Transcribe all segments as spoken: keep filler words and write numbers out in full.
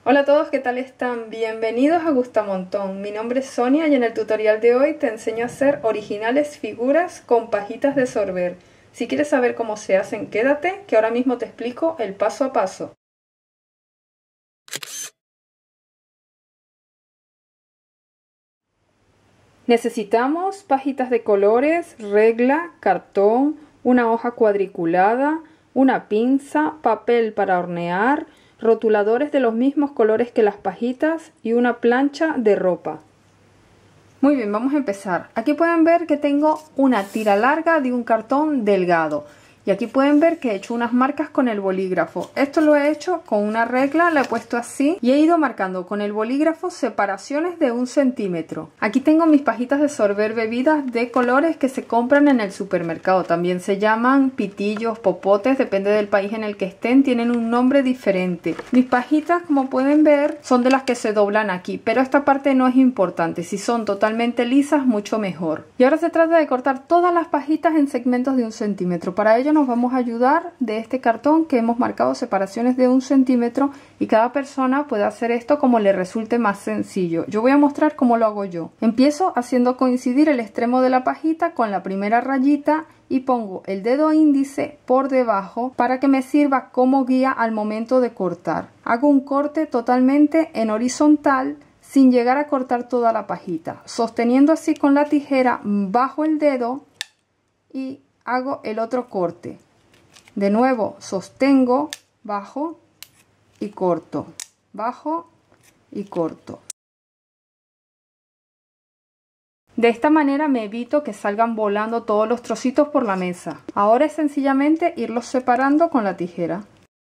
Hola a todos, ¿qué tal están? Bienvenidos a Gustamontón. Mi nombre es Sonia y en el tutorial de hoy te enseño a hacer originales figuras con pajitas de sorber. Si quieres saber cómo se hacen, quédate, que ahora mismo te explico el paso a paso. Necesitamos pajitas de colores, regla, cartón, una hoja cuadriculada, una pinza, papel para hornear, rotuladores de los mismos colores que las pajitas y una plancha de ropa. Muy bien, vamos a empezar. Aquí pueden ver que tengo una tira larga de un cartón delgado. Y aquí pueden ver que he hecho unas marcas con el bolígrafo. Esto lo he hecho con una regla, la he puesto así y he ido marcando con el bolígrafo separaciones de un centímetro. Aquí tengo mis pajitas de sorber bebidas de colores que se compran en el supermercado. También se llaman pitillos, popotes, depende del país en el que estén, tienen un nombre diferente. Mis pajitas, como pueden ver, son de las que se doblan aquí, pero esta parte no es importante. Si son totalmente lisas, mucho mejor. Y ahora se trata de cortar todas las pajitas en segmentos de un centímetro. Para ello nos vamos a ayudar de este cartón que hemos marcado separaciones de un centímetro y cada persona puede hacer esto como le resulte más sencillo. Yo voy a mostrar cómo lo hago yo. Empiezo haciendo coincidir el extremo de la pajita con la primera rayita y pongo el dedo índice por debajo para que me sirva como guía al momento de cortar. Hago un corte totalmente en horizontal sin llegar a cortar toda la pajita, sosteniendo así con la tijera bajo el dedo y hago el otro corte. De nuevo sostengo, bajo y corto, bajo y corto. De esta manera me evito que salgan volando todos los trocitos por la mesa. Ahora es sencillamente irlos separando con la tijera.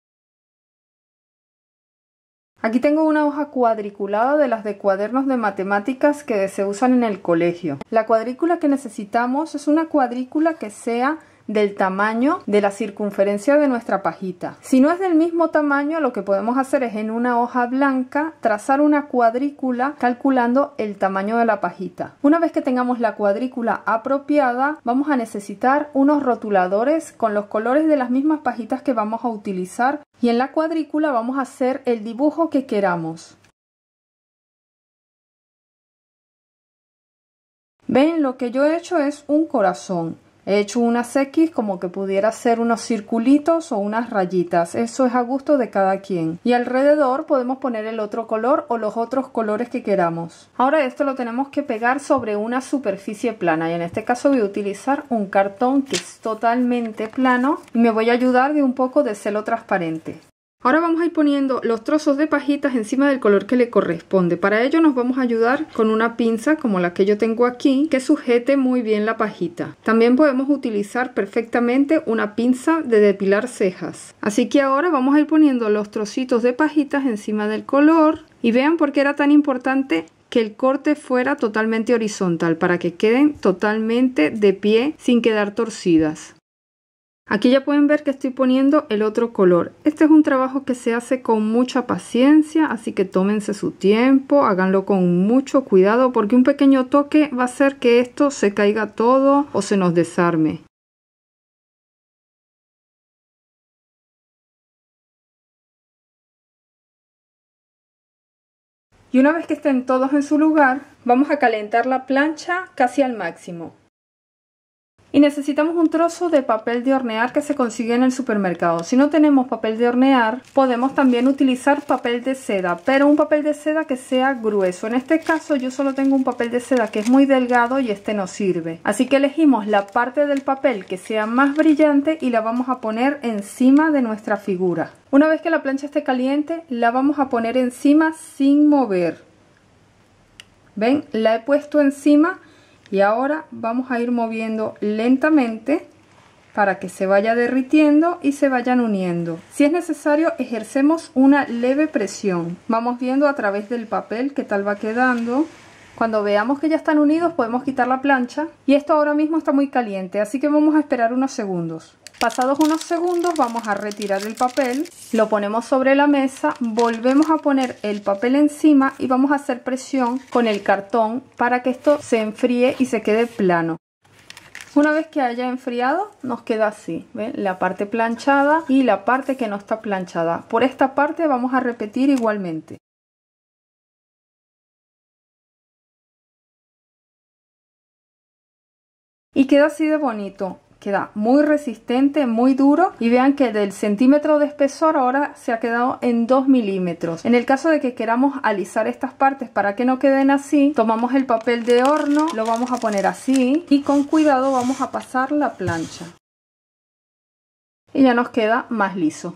Aquí tengo una hoja cuadriculada de las de cuadernos de matemáticas que se usan en el colegio. La cuadrícula que necesitamos es una cuadrícula que sea del tamaño de la circunferencia de nuestra pajita. Si no es del mismo tamaño, lo que podemos hacer es en una hoja blanca trazar una cuadrícula calculando el tamaño de la pajita. Una vez que tengamos la cuadrícula apropiada, vamos a necesitar unos rotuladores con los colores de las mismas pajitas que vamos a utilizar y en la cuadrícula vamos a hacer el dibujo que queramos. Ven, lo que yo he hecho es un corazón. He hecho unas X como que pudiera ser unos circulitos o unas rayitas. Eso es a gusto de cada quien. Y alrededor podemos poner el otro color o los otros colores que queramos. Ahora esto lo tenemos que pegar sobre una superficie plana. Y en este caso voy a utilizar un cartón que es totalmente plano. Y me voy a ayudar de un poco de celo transparente. Ahora vamos a ir poniendo los trozos de pajitas encima del color que le corresponde. Para ello nos vamos a ayudar con una pinza como la que yo tengo aquí que sujete muy bien la pajita. También podemos utilizar perfectamente una pinza de depilar cejas. Así que ahora vamos a ir poniendo los trocitos de pajitas encima del color y vean por qué era tan importante que el corte fuera totalmente horizontal para que queden totalmente de pie sin quedar torcidas. Aquí ya pueden ver que estoy poniendo el otro color. Este es un trabajo que se hace con mucha paciencia, así que tómense su tiempo, háganlo con mucho cuidado porque un pequeño toque va a hacer que esto se caiga todo o se nos desarme. Y una vez que estén todos en su lugar, vamos a calentar la plancha casi al máximo. Y necesitamos un trozo de papel de hornear que se consigue en el supermercado. Si no tenemos papel de hornear, podemos también utilizar papel de seda, pero un papel de seda que sea grueso. En este caso yo solo tengo un papel de seda que es muy delgado y este no sirve. Así que elegimos la parte del papel que sea más brillante y la vamos a poner encima de nuestra figura. Una vez que la plancha esté caliente, la vamos a poner encima sin mover. ¿Ven? La he puesto encima. Y ahora vamos a ir moviendo lentamente para que se vaya derritiendo y se vayan uniendo. Si es necesario, ejercemos una leve presión. Vamos viendo a través del papel qué tal va quedando. Cuando veamos que ya están unidos, podemos quitar la plancha. Y esto ahora mismo está muy caliente, así que vamos a esperar unos segundos. Pasados unos segundos vamos a retirar el papel, lo ponemos sobre la mesa, volvemos a poner el papel encima y vamos a hacer presión con el cartón para que esto se enfríe y se quede plano. Una vez que haya enfriado nos queda así, ¿ven? La parte planchada y la parte que no está planchada. Por esta parte vamos a repetir igualmente. Y queda así de bonito. Queda muy resistente, muy duro, y vean que del centímetro de espesor ahora se ha quedado en dos milímetros. En el caso de que queramos alisar estas partes para que no queden así, tomamos el papel de horno, lo vamos a poner así y con cuidado vamos a pasar la plancha. Y ya nos queda más liso.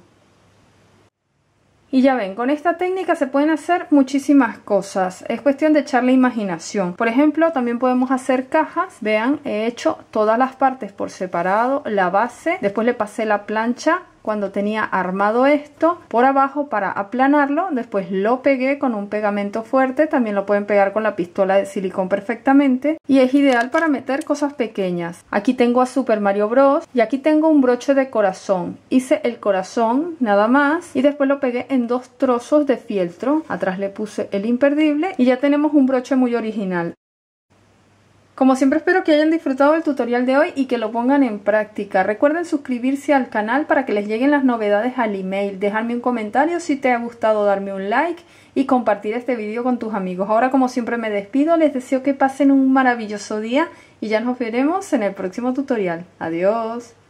Y ya ven, con esta técnica se pueden hacer muchísimas cosas. Es cuestión de echarle imaginación. Por ejemplo, también podemos hacer cajas. Vean, he hecho todas las partes por separado, la base. Después le pasé la plancha cuando tenía armado esto por abajo para aplanarlo. Después lo pegué con un pegamento fuerte. También lo pueden pegar con la pistola de silicón perfectamente. Y es ideal para meter cosas pequeñas. Aquí tengo a Super Mario Bros. Y aquí tengo un broche de corazón. Hice el corazón nada más. Y después lo pegué en dos trozos de fieltro. Atrás le puse el imperdible. Y ya tenemos un broche muy original. Como siempre, espero que hayan disfrutado del tutorial de hoy y que lo pongan en práctica. Recuerden suscribirse al canal para que les lleguen las novedades al email. Dejarme un comentario si te ha gustado, darme un like y compartir este vídeo con tus amigos. Ahora, como siempre, me despido. Les deseo que pasen un maravilloso día y ya nos veremos en el próximo tutorial. Adiós.